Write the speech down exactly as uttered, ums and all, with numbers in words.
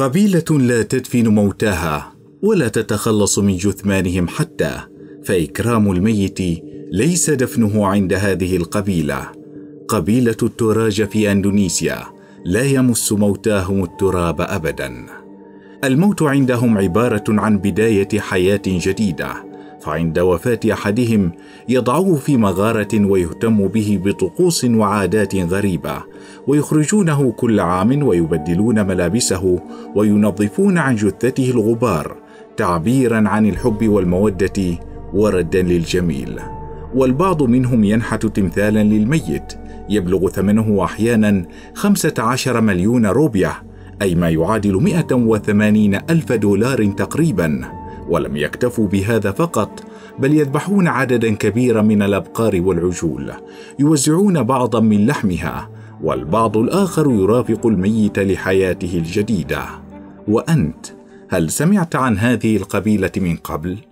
قبيلة لا تدفن موتاها ولا تتخلص من جثمانهم حتى، فإكرام الميت ليس دفنه عند هذه القبيلة. قبيلة التوراج في أندونيسيا لا يمس موتاهم التراب أبدا. الموت عندهم عبارة عن بداية حياة جديدة، فعند وفاة أحدهم يضعوه في مغارة ويهتم به بطقوس وعادات غريبة، ويخرجونه كل عام ويبدلون ملابسه وينظفون عن جثته الغبار تعبيرا عن الحب والمودة وردا للجميل. والبعض منهم ينحت تمثالا للميت يبلغ ثمنه أحيانا خمسة عشر مليون روبية، أي ما يعادل مئة وثمانين ألف دولار تقريبا. ولم يكتفوا بهذا فقط، بل يذبحون عددا كبيرا من الأبقار والعجول، يوزعون بعضا من لحمها، والبعض الآخر يرافق الميت لحياته الجديدة. وأنت، هل سمعت عن هذه القبيلة من قبل؟